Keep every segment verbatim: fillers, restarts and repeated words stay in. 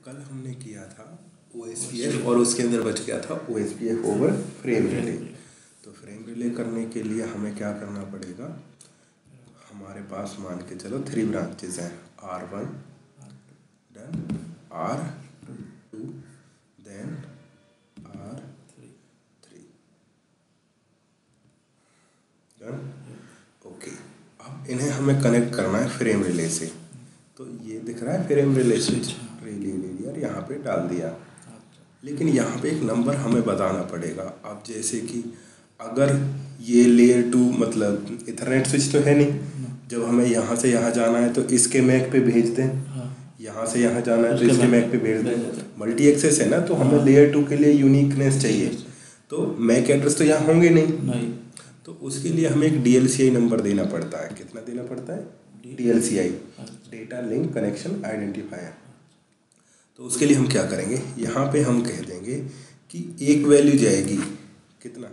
कल हमने किया था ओ एस पी एफ और उसके अंदर बच गया था O S P F over frame relay. तो फ्रेम रिले करने के लिए हमें क्या करना पड़ेगा, हमारे पास मान के चलो थ्री ब्रांचेस हैं, R one done, R two then R three done. Okay, अब इन्हें हमें कनेक्ट करना है फ्रेम रिले से। तो ये दिख रहा है frame relay switch, relay linear यहाँ पे डाल दिया, लेकिन यहाँ पे एक नंबर हमें बताना पड़ेगा। अब जैसे कि अगर ये लेयर टू मतलब इथरनेट स्विच तो है नहीं, जब हमें यहाँ से यहाँ जाना है तो इसके मैक पे भेज दें, यहाँ से यहाँ जाना है तो इसके मैक पे भेज दें। मल्टी एक्सेस है ना, तो हमें लेयर टू के लिए यूनिकनेस चाहिए, तो मैक एड्रेस तो यहाँ होंगे नहीं, नहीं। तो उसके लिए हमें एक D L C I number देना पड़ता है। कितना देना पड़ता है? D L C I, data link connection identifier. तो उसके लिए हम क्या करेंगे, यहाँ पे हम कह देंगे कि एक वैल्यू जाएगी कितना,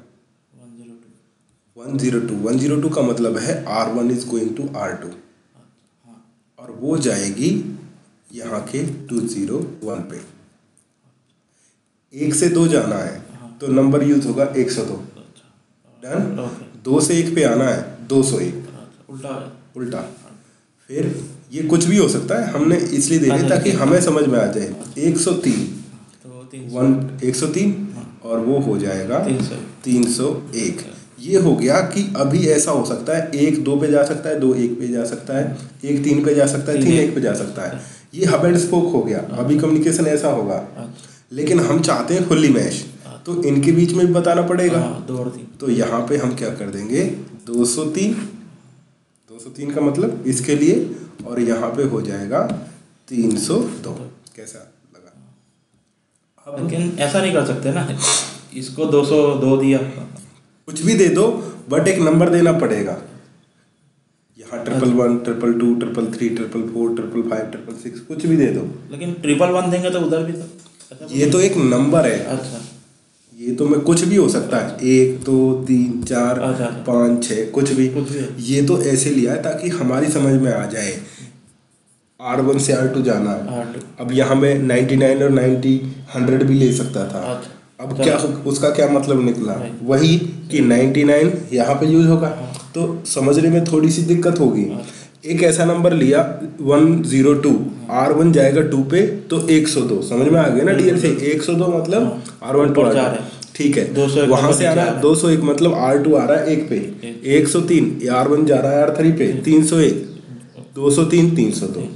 one zero two. One zero two का मतलब है R one is going to R two, और वो जाएगी यहाँ के टू ज़ीरो वन पे। एक से दो जाना है तो नंबर यूज होगा एक सौ दो, डन। दो से एक पे आना है दो सौ एक, उल्टा उल्टा। फिर ये कुछ भी हो सकता है, हमने इसलिए दे दिया ताकि हमें समझ में आ जाए। एक सौ तीन वन एक सौ तीन और वो हो जाएगा तीन सौ एक। ये हो गया कि अभी ऐसा हो सकता है एक दो पे जा सकता है, दो एक पे जा सकता है, एक तीन पे जा सकता है, तीन एक पे जा सकता है। ये हब एंड स्पोक हो गया, अभी कम्युनिकेशन ऐसा होगा। लेकिन हम चाहते हैं फुल्ली मैश, तो इनके बीच में भी बताना पड़ेगा। तो यहाँ पे हम क्या कर देंगे, दो सौ तीन दो सौ तीन का मतलब इसके लिए, और यहाँ पे हो जाएगा तीन सौ दो। कैसा लगा? अब लेकिन ऐसा नहीं कर सकते ना, इसको दो सौ दो दिया, कुछ भी दे दो बट एक नंबर देना पड़ेगा। यहाँ triple one, triple two, triple three, triple four, triple five, triple six, कुछ भी दे दो। लेकिन ट्रिपल वन देंगे तो उधर भी तो ये तो एक नंबर है। अच्छा, ये तो मैं कुछ भी हो सकता है, एक दो तीन चार पाँच छः, कुछ भी कुछ भी। ये तो ऐसे लिया है ताकि हमारी समझ में आ जाए। आर वन से आर टू जाना है, अब यहाँ में नाइन्टी नाइन और नाइन्टी हंड्रेड भी ले सकता था। अब क्या उसका क्या मतलब निकला, वही कि नाइन्टी नाइन यहाँ पे यूज होगा, तो समझने में थोड़ी सी दिक्कत होगी। एक ऐसा नंबर लिया one zero two, R one जाएगा टू पे तो एक सौ दो, समझ में आ गया ना डीएल से। एक सौ दो मतलब R one to R two, ठीक है। वहाँ से आ रहा है दो सौ एक मतलब आर टू आ रहा है एक पे, एक सौ तीन आर वन जा रहा है आर थ्री पे, तीन सौ एक, दो सौ तीन, तीन सौ दो।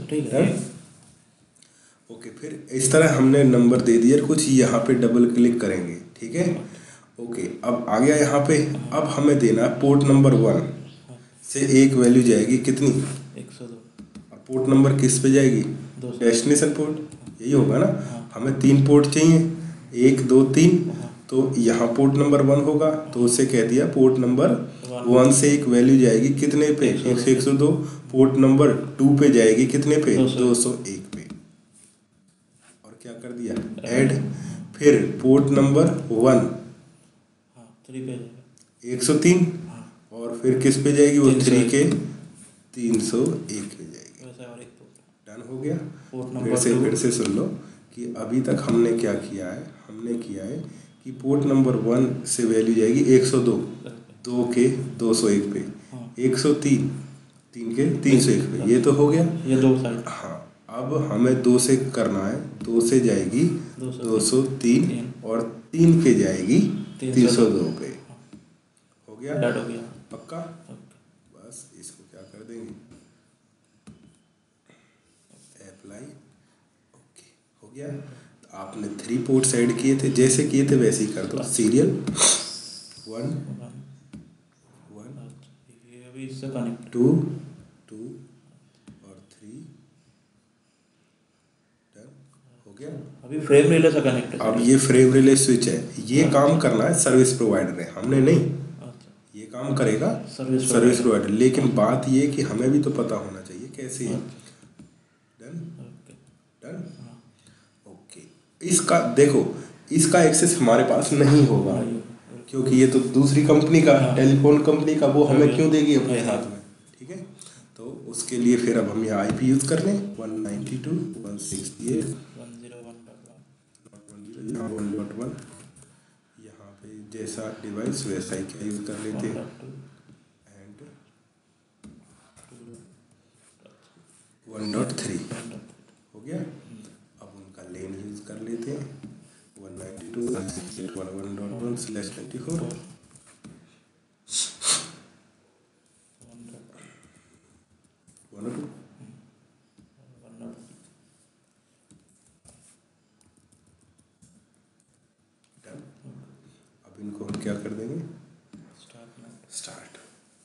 ओके, फिर इस तरह हमने नंबर दे दिए कुछ, यहाँ पे डबल क्लिक करेंगे, ठीक है। ओके, अब आ गया यहाँ पे। अब हमें देना है पोर्ट नंबर वन से एक वैल्यू जाएगी कितनी, एक सौ दो। अब पोर्ट नंबर किस पे जाएगी, डेस्टिनेशन पोर्ट, यही होगा ना। हमें तीन पोर्ट चाहिए, एक दो तीन, तो यहाँ पोर्ट नंबर वन होगा, तो उससे कह दिया पोर्ट नंबर वन से एक वैल्यू जाएगी कितने पे, एक से एक सौ दो। पोर्ट नंबर टू पे जाएगी कितने पे, दो सौ एक पे, और क्या कर दिया ऐड। फिर पोर्ट नंबर वन एक सौ तीन, और फिर किस पे जाएगी वो, थ्री के तीन सौ एक पे जाएगी। डन हो गया। फिर से फिर से सुन लो कि अभी तक हमने क्या किया है, हमने किया है कि पोर्ट नंबर वन से वैल्यू जाएगी एक सौ दो, दो के दो सौ एक पे, एक सौ तीन, तीन के तीन सौ एक पे, ये तो हो गया ये दो साइड। हाँ, अब हमें दो से करना है, दो से जाएगी दो सौ तीन और तीन पे जाएगी तीन सौ दो पे। हो गया, हो गया पक्का। बस इसको क्या कर देंगे, अप्लाई। ओके, हो गया। तो आपने थ्री पोर्ट्स ऐड किए थे, जैसे किए थे वैसे ही कर दो। सीरियल वन वन, अभी इससे कनेक्ट टू टू और थ्री, डन हो गया। अभी फ्रेम रिले से कनेक्ट है। अब ये फ्रेम रिले स्विच है, ये काम करना है सर्विस प्रोवाइडर ने, हमने नहीं। ये काम करेगा सर्विस सर्विस प्रोवाइडर, लेकिन बात ये कि हमें भी तो पता होना चाहिए कैसे है। Done done okay. इसका देखो, इसका एक्सेस हमारे पास नहीं होगा क्योंकि ये तो दूसरी कंपनी का, टेलीफोन कंपनी का, वो हमें क्यों देगी अपने हाथ में, ठीक है। तो उसके लिए फिर अब हम यहाँ आई पी यूज़ कर लें, one ninety two dot one sixty eight तो यहाँ वन डॉट वन, यहाँ पे जैसा डिवाइस वैसा ही क्या यूज़ कर लेते हैं, एंड वन डॉट थ्री हो गया। अब उनका लेन यूज़ कर लेते हैं, one ninety two one sixty one one dot one slash twenty four, one two done. अब इनको हम क्या कर देंगे, स्टार्ट।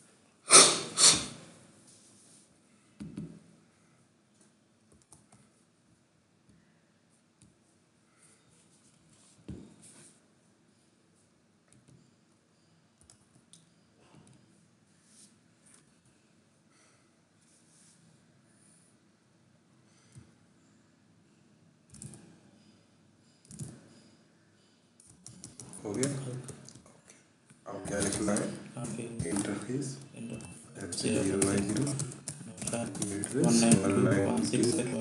हो गया। ओके, अब क्या लिखना है, interface zero by zero address one ninety two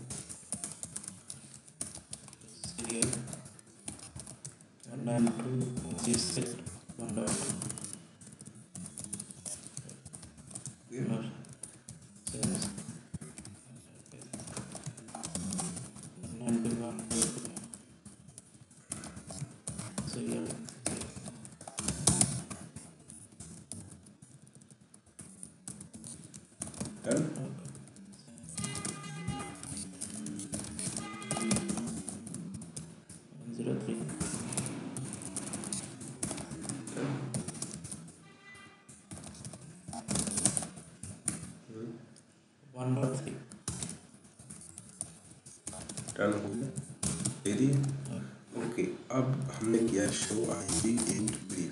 done. Zero three one dot three done हो गया, दे दिए। ओके, अब हमने किया show I P and brief,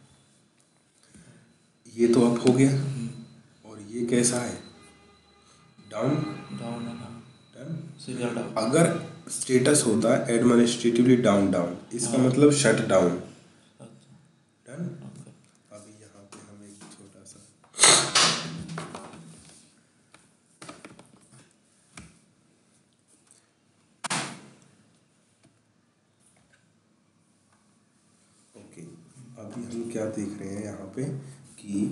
ये तो अप हो गया, और ये कैसा है, डाउन डाउन है। डन। Serial down. अगर स्टेटस होता है एडमिनिस्ट्रेटिवली डाउन डाउन, इसका मतलब शट डाउन, डन। अभी यहाँ पे हम एक छोटा सा ओके, अभी हम क्या देख रहे हैं यहाँ पे कि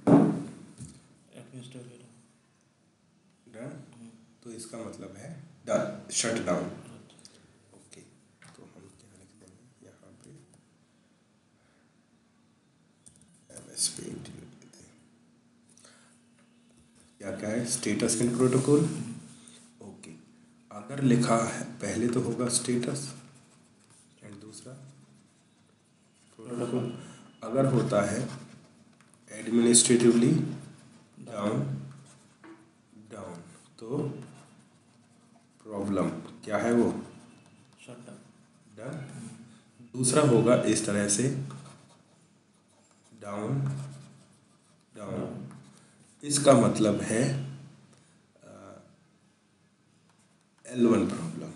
डन, तो इसका मतलब है डन, शट डाउन। ओके, तो हम क्या लिख देंगे यहाँ पे, एम एस पेंट लिख देते हैं, क्या क्या है, स्टेटस इन प्रोटोकॉल। ओके, अगर लिखा है पहले तो होगा स्टेटस एंड दूसरा प्रोटोकॉल, अगर होता है एडमिनिस्ट्रेटिवली डाउन डाउन तो प्रॉब्लम क्या है वो, डन। दूसरा होगा इस तरह से डाउन डाउन, इसका मतलब है एल वन प्रॉब्लम,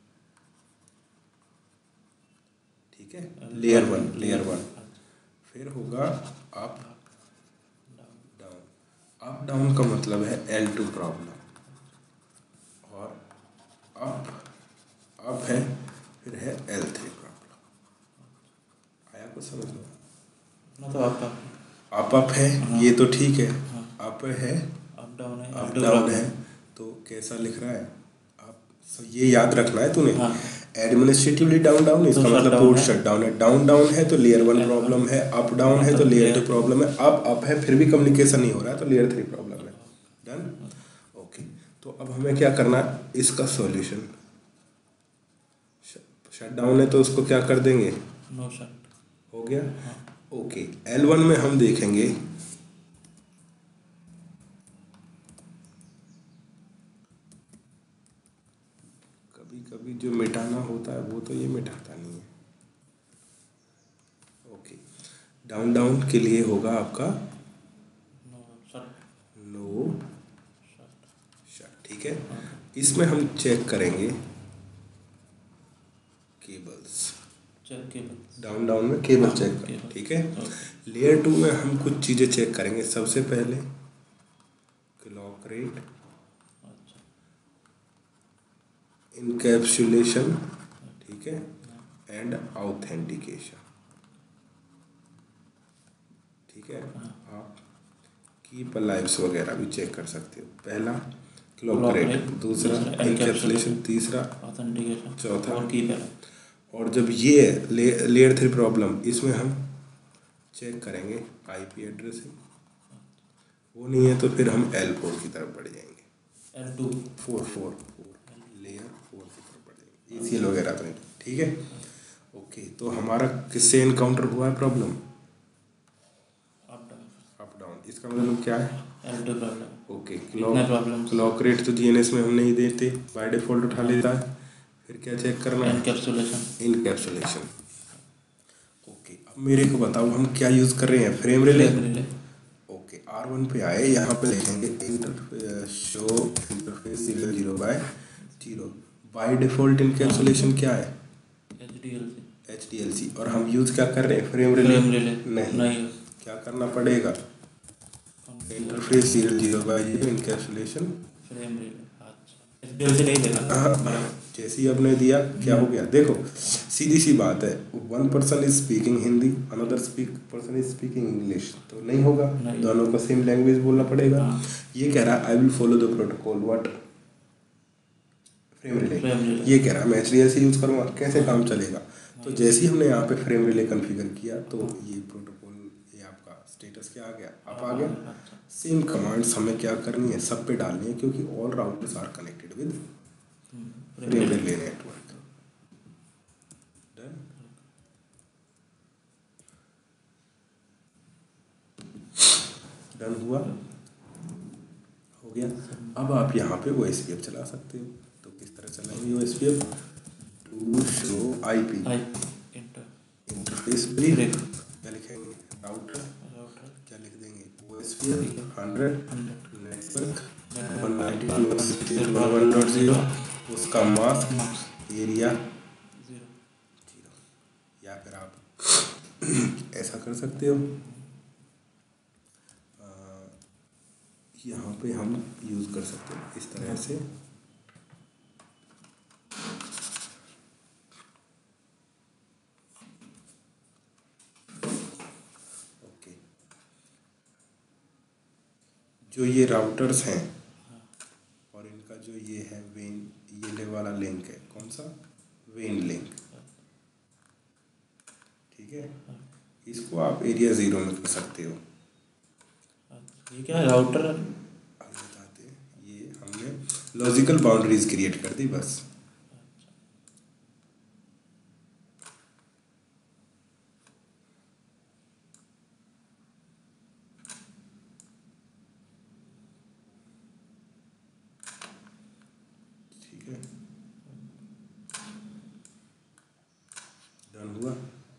ठीक है, लेयर वन लेयर वन। फिर होगा अप डाउन, अप डाउन का मतलब है एल टू प्रॉब्लम, और अप अप है फिर है एल थ्री प्रॉब्लम। आया कुछ समझ लो, तो आपका अप अप है, ये तो ठीक है, अप है अप डाउन है, अप डाउन है, तो कैसा लिख रहा है आप, सो ये याद रखना है तूने, एडमिनिस्ट्रेटिवली डाउन डाउन इसका मतलब पोर्ट शट डाउन है, डाउन डाउन है तो लेयर वन प्रॉब्लम है, अप डाउन है तो लेयर टू प्रॉब्लम है, अप अप है फिर भी कम्युनिकेशन नहीं हो रहा है तो लेयर थ्री प्रॉब्लम है, डन। ओके, तो अब हमें क्या करना है, इसका सॉल्यूशन, शट डाउन है तो उसको क्या कर देंगे, नो शट, हो गया। ओके, एल वन में हम देखेंगे कभी कभी जो मिटाना होता है वो तो ये मिटाता नहीं है। ओके, डाउन डाउन के लिए होगा आपका नो शट, नो शट, ठीक है। इसमें हम चेक करेंगे cables, check cable, down down में केबल चेक करें, ठीक है। लेयर टू में हम कुछ चीज़ें चेक करेंगे, सबसे पहले क्लॉक रेट, इनकैप्सुलेशन, ठीक है, एंड ऑथेंटिकेशन। ठीक है, आप कीप लाइव्स वगैरह भी चेक कर सकते हो। पहला क्लॉक रेट, दूसरा एनकैप्सुलेशन, तीसरा ऑथेंटिकेशन, चौथा और कीप है। और जब ये ले, लेयर थ्री प्रॉब्लम, इसमें हम चेक करेंगे आईपी एड्रेसिंग, वो नहीं है तो फिर हम एल फोर की तरफ बढ़ जाएंगे। L two four four four layer four की तरफ बढ़ जाएंगे, एसीएल वगैरह तो नहीं। ठीक है, ओके। तो हमारा किससे इनकाउंटर हुआ है प्रॉब्लम? Up down. इसका मतलब क्या है? L two problem. ओके, कितने प्रॉब्लम? क्लॉक रेट तो जीएनएस में हम नहीं देते, बाय डिफॉल्ट उठा लेता है। फिर क्या चेक करना है? एनकैप्सुलेशन। इनकैप्सुलेशन। ओके, अब मेरे को बताओ हम क्या यूज़ कर रहे हैं? Frame relay. Okay, R one पे आए, यहाँ पे लिखेंगे interface show interface zero zero by zero. By default encapsulation क्या है? H D L C. H D L C. और हम यूज़ क्या कर रहे हैं? Frame relay. नहीं, नहीं, क्या करना पड़ेगा? Interface zero zero by zero encapsulation frame relay. अच्छा, एच डी एल सी नहीं देना। जैसे ही आपने दिया क्या हो गया? देखो सीधी सी बात है, one person is speaking Hindi, another speak person is speaking English, तो नहीं होगा, दोनों को सेम लैंग्वेज बोलना पड़ेगा। ये कह रहा है I will follow the protocol what frame relay. ये कह रहा है मैं H D L C use करूँगा, कैसे काम चलेगा? तो जैसे ही हमने यहाँ पे फ्रेम रिले कॉन्फ़िगर किया तो ये प्रोटोकॉल, ये आपका स्टेटस क्या आ गया? अप आ गया। सेम कमांड्स हमें क्या करनी है? सब पे डालनी है, क्योंकि all routers are connected with frame relay network. Done. Done हुआ? हो गया। अब आप यहाँ पे ओ एस पी एफ चला सकते हो। तो किस तरह चलाएंगे O S P F? To show I P interface brief. क्या लिखेंगे? राउटर। क्या लिख देंगे? O S P F hundred network one ninety two dot sixty two dot one dot zero, उसका मास्क एरिया जीरो। या फिर आप ऐसा कर सकते हो, यहाँ पे हम यूज़ कर सकते हैं इस तरह से। ओके, जो ये राउटर्स हैं और इनका जो ये है वेन, ये ले वाला लिंक है, कौन सा? वेन लिंक। ठीक है, इसको आप एरिया ज़ीरो में कर सकते हो। ये क्या है राउटर? अब बताते हैं, ये हमने लॉजिकल बाउंड्रीज क्रिएट कर दी बस। ठीक है, डन हुआ।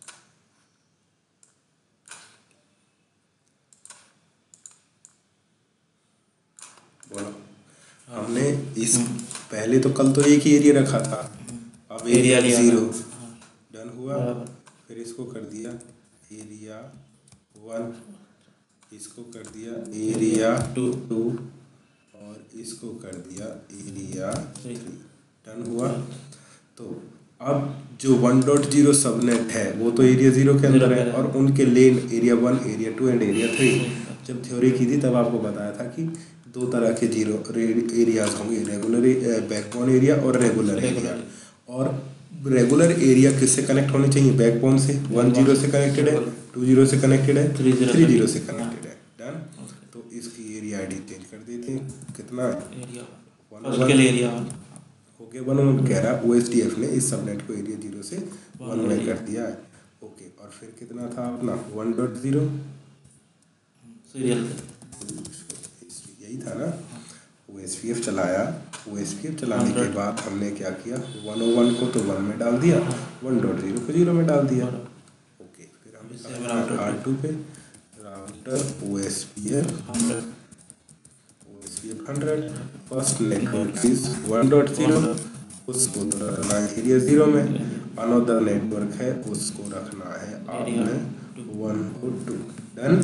बोलो, हमने इस पहले तो कल तो एक ही एरिया रखा था, अब एरिया ज़ीरो। डन हुआ। फिर इसको कर दिया एरिया वन, इसको कर दिया एरिया टू टू और इसको कर दिया एरिया थ्री। डन हुआ। तो अब जो वन डॉट जीरो सबनेट है वो तो एरिया ज़ीरो के अंदर है, और उनके LAN area one, area two and area three. जब थ्योरी की थी तब आपको बताया था कि दो तरह के जीरो एरियाज होंगे, रेगुलर बैकबोन एरिया और रेगुलर एरिया। और रेगुलर एरिया किससे कनेक्ट होने चाहिए? बैकबोन से। वन जीरो से कनेक्टेड है, टू जीरो से कनेक्टेड है, थ्री जीरो से कनेक्टेड है। डन। तो इसकी एरिया आईडी चेंज कर देते हैं। कितना? एरिया वन हो गया वन वन। कह रहा है ओ एस डी एफ ने इस सबनेट को एरिया जीरो से वन में कर दिया है। ओके, और फिर कितना था अपना? वन डॉट जीरो सीरियल यही था ना। ओ एस पी एफ चलाया, ओ एस पी एफ चलाने के बाद हमने क्या किया? वन ओ वन को तो वन में डाल दिया, वन डॉट जीरो को जीरो में डाल दिया। ओके, फिर हम आर टू पे router O S P F O S P F hundred, first network is one dot zero, उसको तो रखना है एरिया ज़ीरो में। अनदर नेटवर्क है उसको रखना है आपने वन को two. Done.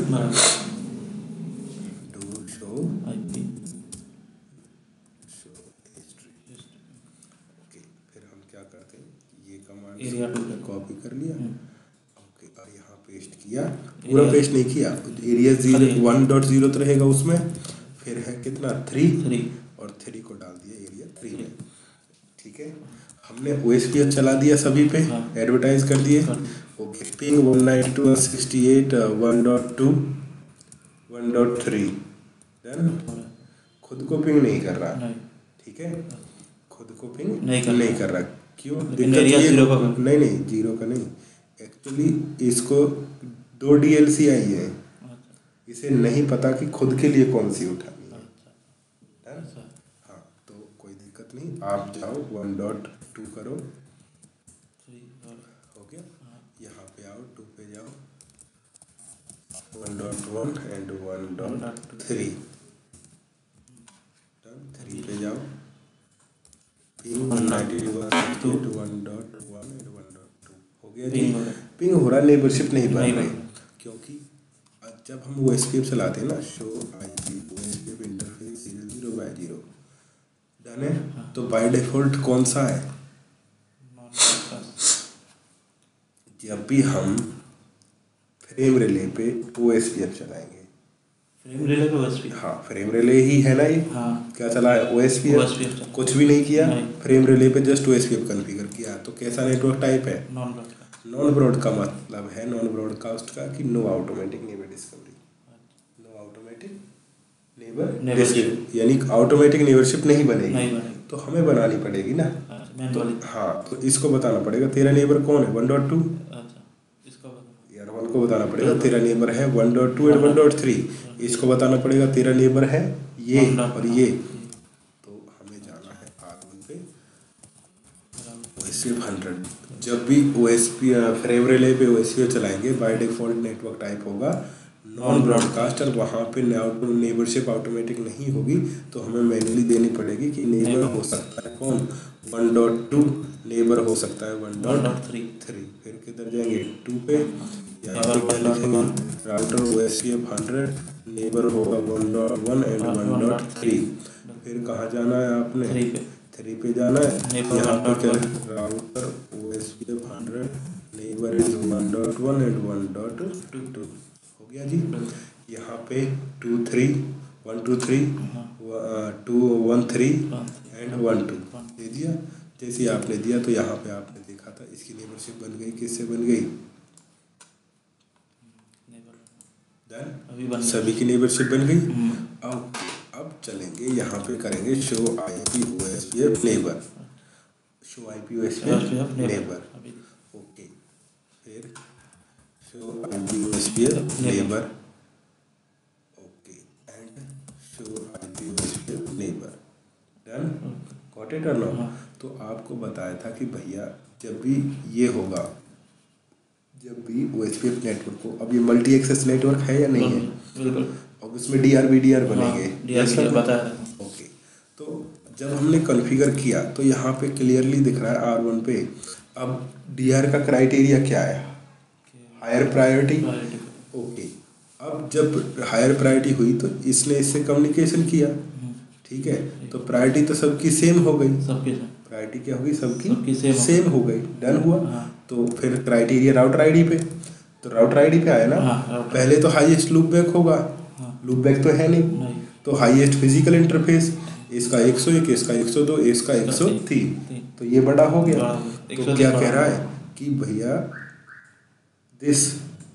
Do show IP show history. Okay, फिर हम क्या करते हैं? ये कमांड एरिया टू पे कॉपी कर लिया, ओके, और यहाँ पेस्ट किया, पूरा पेस्ट नहीं किया, area zero one dot zero तो रहेगा उसमें, फिर है कितना थ्री थ्री और थ्री को डाल दिया एरिया थ्री में, ठीक है। हमने ओ एस पी एफ चला दिया सभी पे, एडवर्टाइज कर दिए, okay, ping one ninety two dot sixty eight one dot two one dot three, done. खुद को पिंग नहीं कर रहा, ठीक है, खुद को पिंग नहीं कर, नहीं कर रहा, क्यों? दिक्कत ये जीरो का नहीं नहीं जीरो का नहीं, एक्चुअली इसको दो डी एल सी आई है, इसे नहीं पता कि खुद के लिए कौन सी उठानी है, हाँ, तो कोई दिक्कत नहीं, आप जाओ वन डॉट टू करो, हो गया, यहाँ पे आओ, टू पे जाओ, one dot one and one dot three, three पे जाओ, ping one ninety two dot sixty eight one dot one and one dot two, हो गया जी। पिंग हो रहा, नेबरशिप नहीं बन रही, क्योंकि जब हम ओ एस पी एफ चलाते हैं ना, show I P O S P F interface zero zero by zero, done है, तो बाय डिफॉल्ट कौन सा है? जब भी हम फ्रेम रिले पे ओ एस पी एफ चलाएंगे, फ्रेम रिले पे ओ एस पी एफ, हाँ, फ्रेम रिले ही है ना ये, हाँ, क्या चला है? ओ एस पी एफ, कुछ भी नहीं किया, फ्रेम रिले पे just O S P F configure किया, तो कैसा नेटवर्क टाइप है? Non broadcast. नॉन ब्रॉड का मतलब है नॉन ब्रॉडकास्ट का कि no automatic neighbour discovery, no automatic neighbour discovery, यानी ऑटोमेटिक नेबरशिप नहीं बनेगी, नहीं बनेगी, तो हमें बनानी पड़ेगी ना, तो हाँ, तो इसको बताना पड़ेगा तेरा नेबर कौन है, वन डॉट टू, यार वन को बताना पड़ेगा तेरा नेबर है one dot two and one dot three, इसको बताना पड़ेगा तेरा नेबर है ये और ये, तो हमें जाना है आर वन पे O S P F hundred. जब भी O S P frame relay पे ओ एस पी एफ चलाएंगे, बाय डिफॉल्ट नेटवर्क टाइप होगा नॉन ब्रॉडकास्ट, और वहाँ पे नेबरशिप ऑटोमेटिक नहीं होगी, तो हमें मैन्युअली देनी पड़ेगी कि नेबर हो सकता है कौन, वन डॉट टू, नेबर हो सकता है वन डॉट थ्री थ्री, फिर किधर जाएंगे, टू पे, यहाँ पे क्या लिखेंगे, router O S P F hundred, neighbour होगा one dot one and one dot three, फिर कहाँ जाना है आपने, थ्री पे, थ्री पे जाना है, यहाँ पे क्या, router O S P F hundred, neighbour is one dot one and one dot two, हो गया जी। यहाँ पे two three one two three two one three and one two दे दिया, जैसे ही आपने दिया तो यहाँ पे आपने देखा था इसकी नेबरशिप बन गई, किससे बन गई, डन, सभी की नेबरशिप बन गई। अब अब चलेंगे यहाँ पे करेंगे show I P O S P F neighbour, show I P O S P F neighbour, okay, फिर show I P O S P F neighbour, okay, and show I P O S P F neighbour, done, got it और no. तो आपको बताया था कि भैया जब भी ये होगा, जब भी O S P F network को, अब ये मल्टी एक्सेस नेटवर्क है या नहीं है, बिल्कुल, और उसमें D R B D R बनेंगे, ओके, तो जब हमने कॉन्फ़िगर किया तो यहाँ पे क्लियरली दिख रहा है आर वन पे, अब डी आर का क्राइटेरिया क्या है, हायर प्रायोरिटी, ओके, अब जब हायर प्रायोरिटी हुई तो इसने इससे कम्युनिकेशन किया, ठीक है, तो प्रायोरिटी तो सबकी सेम हो गई, सबकी प्रायोरिटी क्या होगी, सबकी, सबकी सेम, सेम हो गई, डन हुआ, हाँ। तो फिर क्राइटेरिया राउटर आईडी पे, तो राउटर आईडी पे आया ना, हाँ, पहले तो हाईएस्ट लूप बैक होगा, हाँ, लूप बैक तो है नहीं, नहीं। तो हाईएस्ट फिजिकल इंटरफेस, इसका एक सौ एक, इसका एक सौ दो, इसका एक सौ तीन, तो ये बड़ा हो गया, तो क्या कह रहा है कि भैया दिस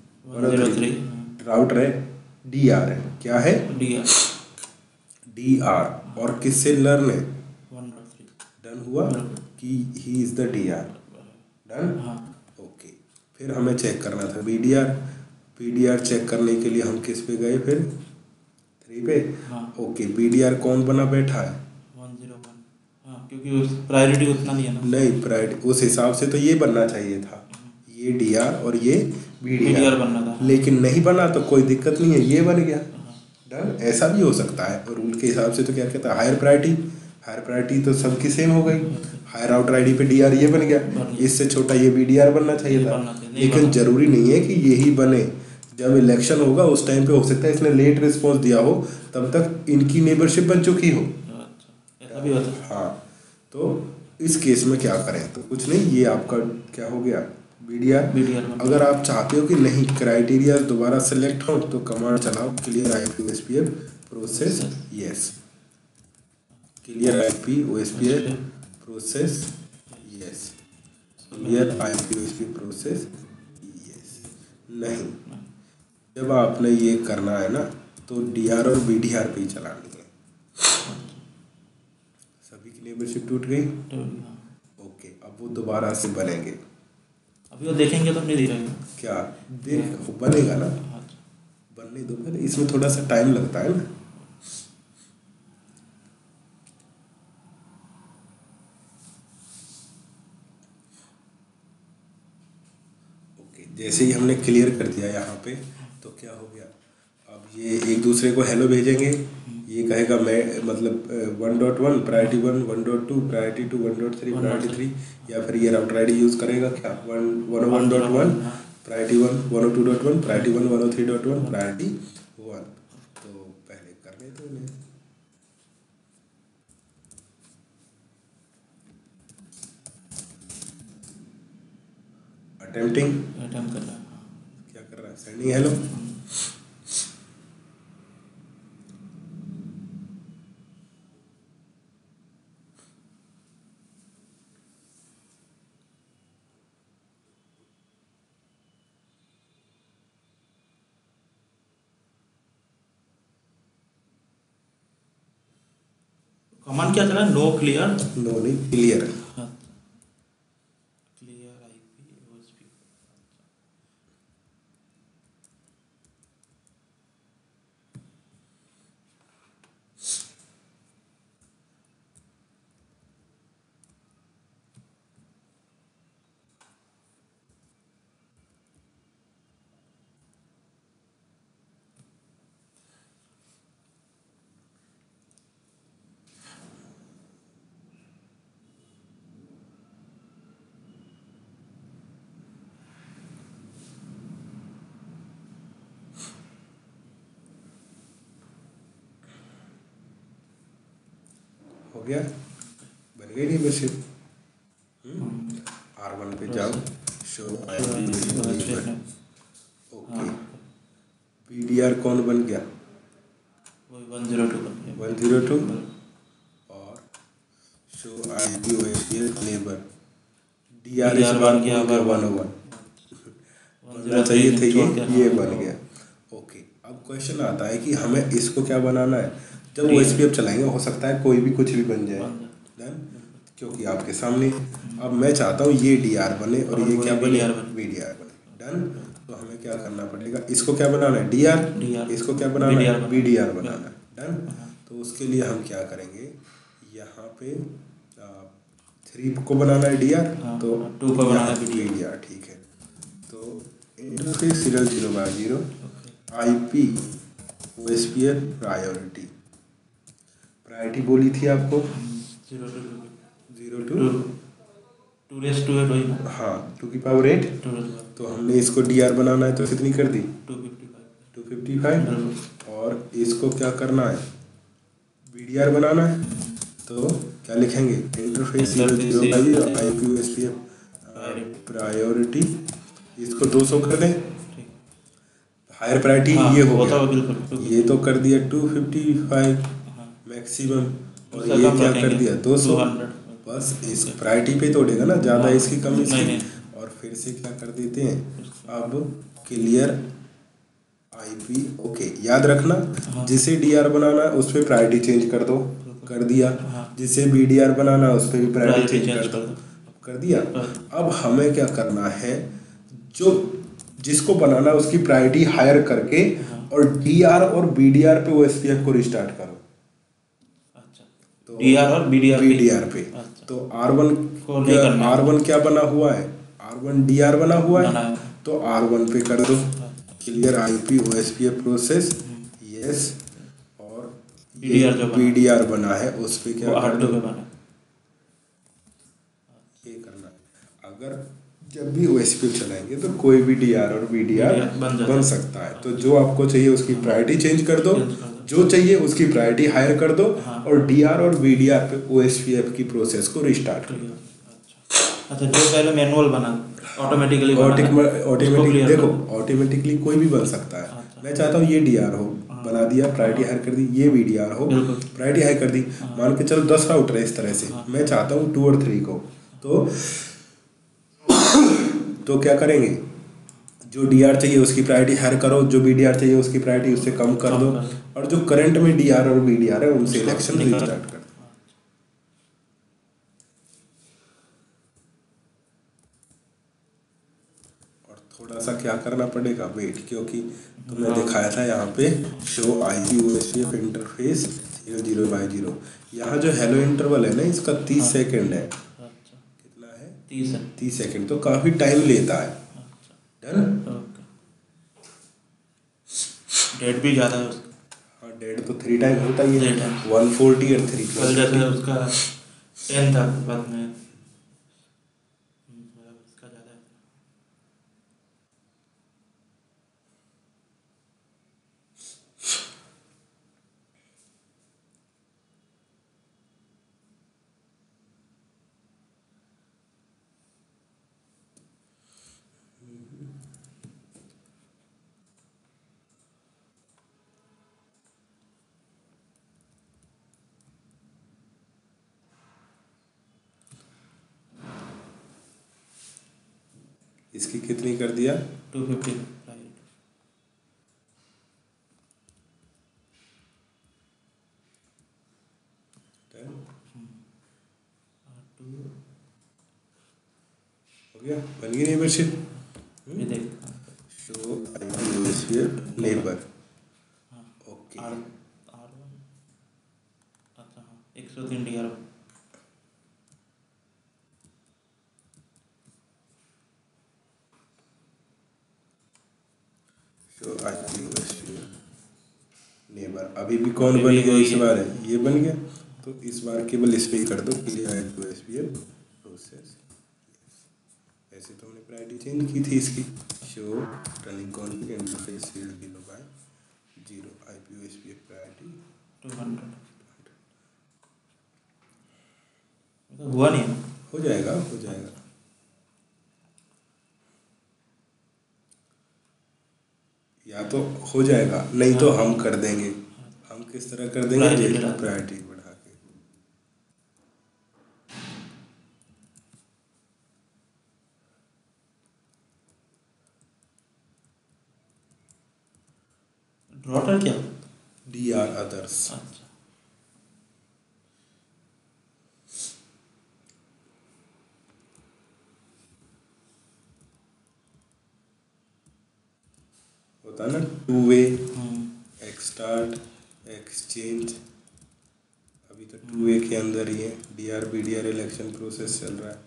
राउटर है डी आर है, क्या है, डी आर, डी आर, और किससे लर्न है, डन हुआ कि he is the D R, done, okay, फिर हमें चेक करना था B D R, B D R check करने के लिए हम किस पे गए, फिर थ्री पे, ओके, बी डी आर कौन बना बैठा है, वन ज़ीरो वन, हाँ, क्योंकि उस प्रायोरिटी उतना नहीं है ना, नहीं, प्रायोरिटी उस हिसाब से तो ये बनना चाहिए था, ये डी आर और ये बी डी आर बनना था, लेकिन नहीं बना, तो कोई दिक्कत नहीं है, ये बन गया, डन, ऐसा भी हो सकता है, और रूल के हिसाब से तो क्या कहता है, हायर प्रायोरिटी, हायर प्रायोरिटी तो सबकी सेम हो गई, हायर राउटर आईडी पे डी आर ये बन गया, इससे छोटा ये बी डी आर बनना चाहिए था, लेकिन जरूरी नहीं है कि यही बने, जब इलेक्शन होगा उस टाइम पे हो सकता है इसने लेट रिस्पॉन्स दिया हो, तब तक इनकी नेबरशिप बन चुकी हो, ऐसा भी होता है, हाँ, तो इस केस में क्या करें, तो कुछ नहीं, ये आपका क्या हो गया, बी डी आर। अगर आप चाहते हो कि नहीं क्राइटेरिया दोबारा सेलेक्ट हो तो कमांड चलाओ clear I P O S P F process yes, clear I P O S P F process yes, clear I P O S P process yes. नहीं, जब आपने ये करना है ना तो डी आर और बी डी आर पे ही चलानी है। सभी की नेबरशिप टूट गई। ओके, अब वो दोबारा से बनेंगे। अभी वो देखेंगे तो नहीं दिखेगा क्या देख बनेगा ना, बनने दो पहले, इसमें थोड़ा सा टाइम लगता है ना। ओके, जैसे ही हमने क्लियर कर दिया यहाँ पे तो क्या हो गया, अब ये एक दूसरे को हेलो भेजेंगे। ये कहेगा मैं मतलब one dot one priority one, one dot two priority two, one dot three priority three, या फिर ये राउटर आईडी यूज़ करेगा क्या, one one one dot one priority one, one O two dot one priority one, one O three dot one priority one. तो पहले करने दो उन्हें। अटेम्प्टिंग अटेम्प्ट कर रहा है, क्या कर रहा है, सेंडिंग हेलो। कमांड क्या चला, नो क्लियर, नो नहीं क्लियर, क्लियर आईपी ओएसपी। हो गया, बन गई मेंबरशिप। आर वन पे जाओ, show okay, P D R कौन बन गया, one zero two one zero two, और show I P O S P F neighbour D R इस बार गया वन ओ वन, बनना चाहिए थे ये ये बन गया। ओके, अब क्वेश्चन आता है कि हमें इसको क्या बनाना है। जब ओ एस पी एफ चलाएंगे हो सकता है कोई भी कुछ भी बन जाए, डन, क्योंकि आपके सामने। अब मैं चाहता हूँ ये डी आर बने और ये क्या बने, बी डी आर बने, डन। तो हमें क्या करना पड़ेगा, इसको क्या बनाना है, डी आर, इसको क्या बनाना है, बी डी आर बनाना है, डन। तो उसके लिए हम क्या करेंगे, यहाँ पे थ्री को बनाना है डी आर, तो टू को बनाना है बी डी आर, ठीक है। तो interface serial zero by zero I P O S P F priority, priority बोली थी आपको zero to zero to two raise to eight वही ना, हाँ टू की पावर एट। टू तो हमने इसको डी आर बनाना है तो कितनी कर दी, two fifty five two fifty five, और इसको क्या करना है, बी डी आर बनाना है। तो क्या लिखेंगे, interface zero zero by zero I P O S P F priority, इसको दो सौ कर दें, हायर प्रायोरिटी ये हो गया, ये तो कर दिया टू फिफ्टी फाइव मैक्सिमम, और ये क्या कर दिया दो सौ, बस इस प्रायोरिटी पे तोड़ेगा ना, ज़्यादा इसकी कम इसकी, और फिर से क्या कर देते हैं, अब क्लियर आईपी। ओके, याद रखना जिसे डी आर बनाना है उस पर प्रायोरिटी चेंज कर दो, कर दिया, जिसे बी डी आर बनाना है उस पर भी प्रायोरिटी चेंज कर दो, कर दिया। अब हमें क्या करना है, जो जिसको बनाना है उसकी प्रायोरिटी हायर करके और डी आर और बी डी आर पे ओ एस पी एफ को रिस्टार्ट करो। तो डी आर और B D R B D R पे, तो आर वन आर वन क्या बना हुआ है, आर वन डी आर बना हुआ है, तो आर वन पे कर दो clear I P O S P F process yes, और बी डी आर बना है उस पे क्या कर दो, ये करना है। अगर जब भी ओ एस पी एफ चलाएंगे तो कोई भी डी आर और बी डी आर बन सकता है, तो जो आपको चाहिए उसकी प्रायोरिटी चेंज कर दो, जो चाहिए उसकी प्रायोरिटी हायर कर दो, हाँ। और डीआर और वीडीआर पे ओएसपीएफ की प्रोसेस को रिस्टार्ट कर दो। अच्छा अच्छा, जो पहले मैनुअल बना ऑटोमेटिकली बना था, उसको ऑटोमेटिक क्लियर देखो, कर दो। ऑटोमेटिकली कोई भी बन सकता है। अच्छा। मैं चाहता हूँ ये डीआर हो, हाँ। बना दिया, प्रायोरिटी हायर कर दी, ये वीडीआर हो, बिल्कुल। प्रायोरिटी हायर कर दी। हाँ। मान के चलो दस राउटर है इस तरह से, हाँ। मैं चाहता हूँ टू और थ्री को, तो तो क्या करेंगे, जो डीआर चाहिए उसकी प्रायोरिटी हायर करो, जो बीडीआर चाहिए उसकी प्रायोरिटी उससे कम कर कम दो, कर दो। और जो करंट में डीआर और बीडीआर है उनसे उसको इलेक्शन निकाल- रिस्टार्ट कर दो। और थोड़ा सा क्या करना पड़ेगा, वेट, क्योंकि तुमने दिखाया था यहाँ पे show I P OSPF interface zero zero by zero, यहाँ जो हेलो इंटरवल है ना इसका तीस हाँ। सेकंड है। अच्छा, कितना है? तीस है। तीस सेकंड, तो काफ़ी टाइम लेता है। अच्छा, डन। ओके। डेट भी ज़्यादा है उसका। हाँ, डेढ़ तो थ्री टाइम होता ही Three है, times। वन फोर्टी और थ्री कल जैसे उसका टेन था, बाद में हम्म, उसका ज़्यादा है। इसकी कितनी कर दिया? Two fifty right. Done। Two हो गया, बन गई मेंबरशिप। ये देख। Show I P OSPF neighbour. हाँ। ओके। R R one. अच्छा हाँ, एक सौ तीन D R. Show I P OSPF neighbour, अभी भी कौन अभी बन भी गया वही इस है। बार है, ये बन गया। तो इस बार केवल इस पे ही कर दो, clear I P OSPF process. ऐसे तो हमने प्रायोरिटी चेंज की थी इसकी। Show running config interface zero by zero I P OSPF priority two hundred हुआ नहीं है। हो जाएगा, हो जाएगा। या तो हो जाएगा, नहीं तो हम कर देंगे। हम किस तरह कर देंगे, Priority ये बढ़ा के। प्रायोरिटी बढ़ा के। ड्रॉटर क्या? D R others. अच्छा। होता ना टू वे, हम्म। एक्सटार्ट, एक्सचेंज। अभी तो टू वे के अंदर ही है, D R B D R election process चल रहा है।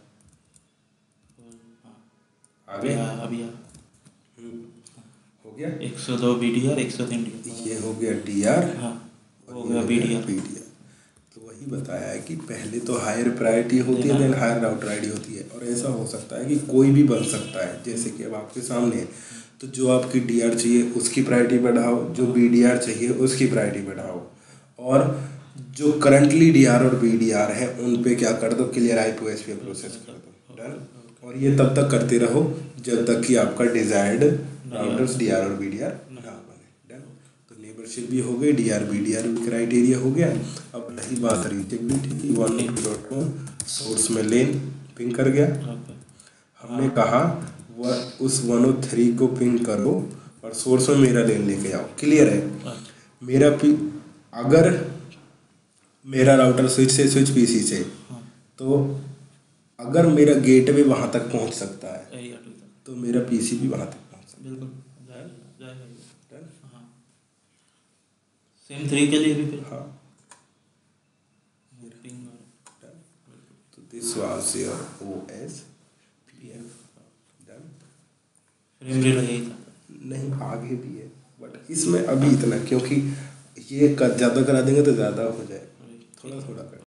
हाँ। आगे हाँ, अभी आ हम्म, हो गया। एक सौ दो बी डी आर, एक सौ तीन डी आर। ये हो गया डी आर, हाँ, और हो ये गया हो बी गया D R. B D R. तो वही बताया है कि पहले तो हायर प्रायोरिटी होती है, देन हायर राउटर आईडी होती है। और ऐसा हो सकता है कि कोई भी बन सकता है, जैसे कि अब आपके सामने है, तो जो आपकी डी आर चाहिए उसकी प्रायोरिटी बढ़ाओ, जो बी डी आर चाहिए उसकी प्रायोरिटी बढ़ाओ, और जो करंटली डी आर और बी डी आर है उन पे क्या कर दो, clear I P OSPF process कर दो। डन। और ये तब तक करते रहो जब तक कि आपका डिजायर्ड राउटर्स डी आर और बी डी आर ना बने। डन। तो नेबरशिप भी हो गई, D R B D R भी क्राइटेरिया हो गया। अब रही बात reachability, one dot com source में लेन पिंग कर गया। हमने कहा वह उस वन ओ थ्री को पिंग करो और सोर्स में मेरा लेन लेके आओ। क्लियर है? मेरा पी अगर मेरा राउटर स्विच से स्विच पीसी से, तो अगर मेरा गेटवे वहाँ तक पहुँच सकता है एरिया टू तक। तो मेरा पीसी भी वहाँ तक पहुँच सकता बिल्कुल जाएगा जाएगा। है। डन? हाँ, सेम थ्री के लिए भी फिर। हाँ। पिंग और डन। तो this was your OS PF. Done. Frame rate यही था। नहीं, आगे भी है, बट इसमें अभी इतना, क्योंकि ये कर ज़्यादा करा देंगे तो ज़्यादा हो जाए, थोड़ा थोड़ा कर